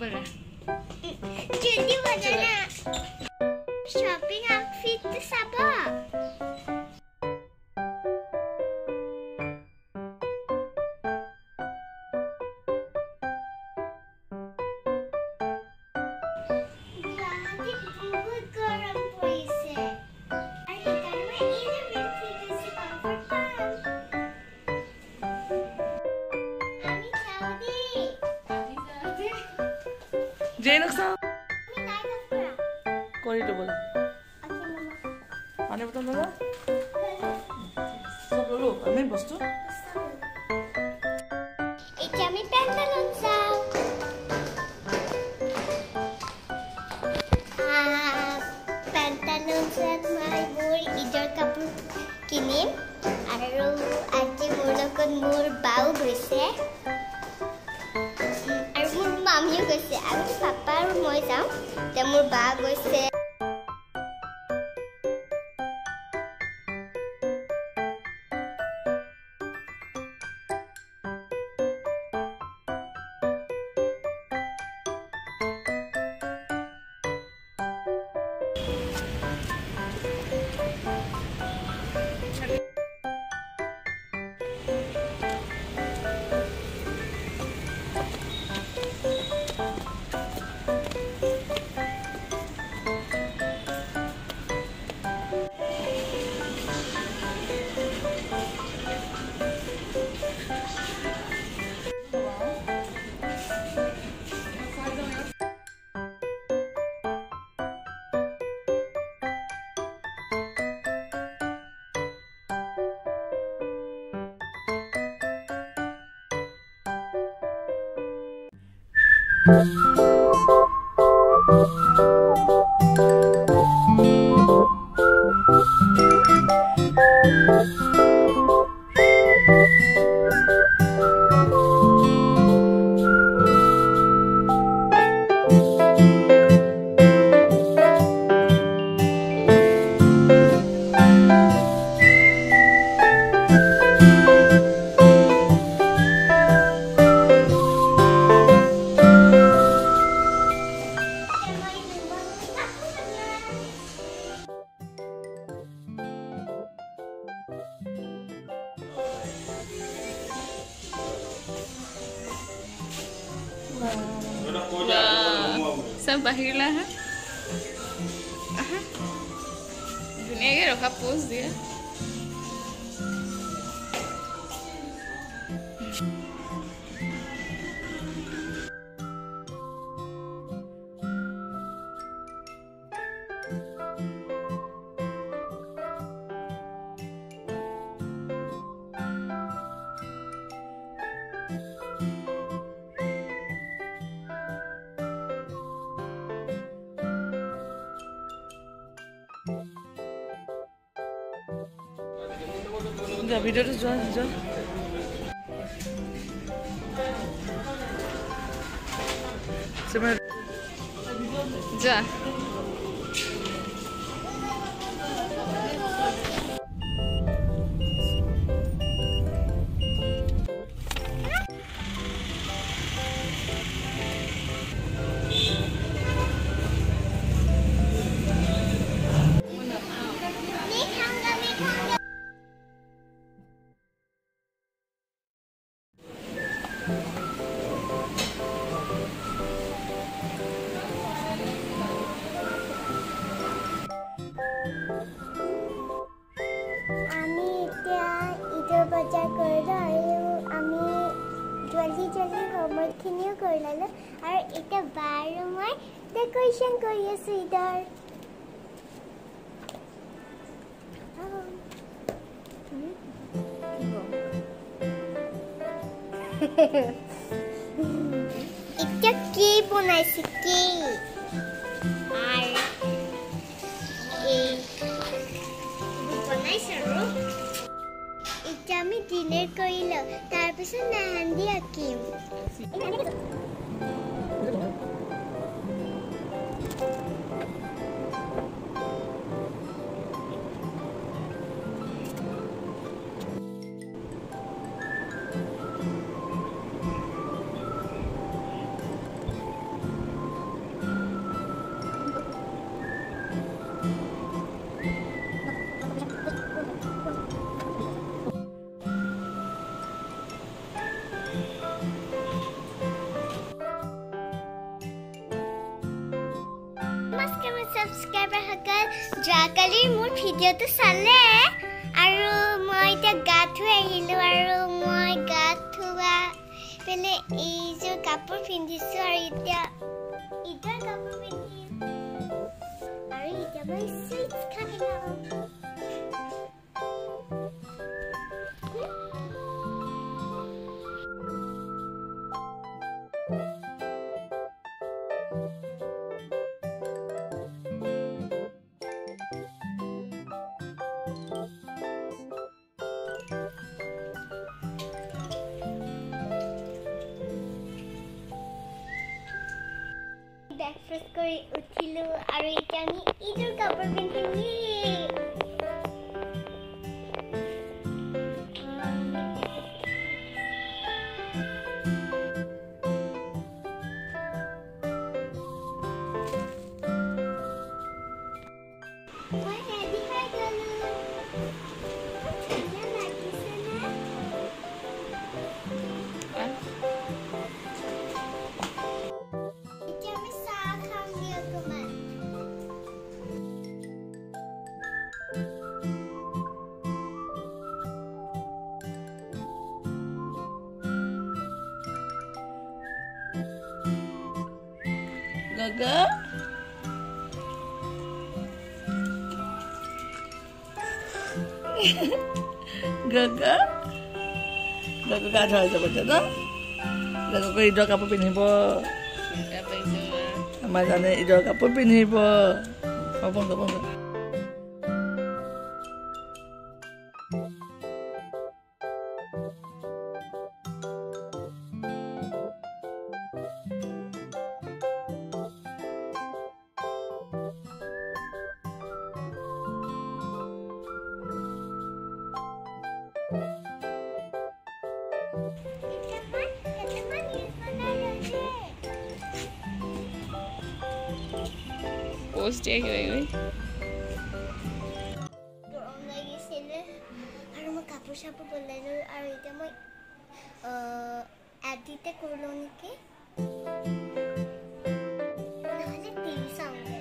बोला जल्दी बना ना शॉपिंग आउटफिट सबा जेनक्सा कोरी तो बोल आने बता ना सब लो मैं बस्तु इतना मैं पैंटालून साव पैंटालून साथ माय मोर इधर कपूर किने आरो आज मोर बाउ গৈছে আমিও গৈছে আমি পাপা আৰু মই যাম তে মোৰ বা গৈছে सब बाहिरला है धुनियाके रखा पोज दिया भिडियो जो जा খিনিও কৰি ললো আৰু এটা বাৰ মই ডেকোৰেশন কৰি আছো ইদাৰ এটা কি বনাইছে কি আর এই বনাইছে আৰু এটা আমি ডিনাৰ কৰিলো তাৰ পিছত মেহেন্দি আঁকিম যোৱাকালি মোৰ ভিডিঅ'টো চালে আৰু মই এতিয়া গা ধুই আহিলোঁ আৰু মই গা ধোৱা পেলে এইযোৰ কাপোৰ পিন্ধিছোঁ আৰু এতিয়া ঈদৰ কাপোৰ পিন্ধিম আৰু এতিয়া মই চুইটছ খাই লওঁ ব্ৰেকফাষ্ট কৰি উঠিলোঁ আৰু এতিয়া আমি ঈদৰ কাপোৰ পিন্ধিম মই ৰেডি হৈ গ'লোঁ ধুনীয়া লাগিছেনে এতিয়া আমি চাহ খামগৈ অকণমান Gaga? Gaga? Gaga gak ada aja baca dah. Gaga ke idol kapan pindah po? Apa itu? Macamnya idol kapan pindah po? Apa? Post dia gini. গৰম লাগিছিলে আৰু মই কাপোৰ চাপোৰ বনালোঁ আৰু এতিয়া মই এডিটে কৰিলোঁ নেকি নহ'লে টিভি চাওঁগৈ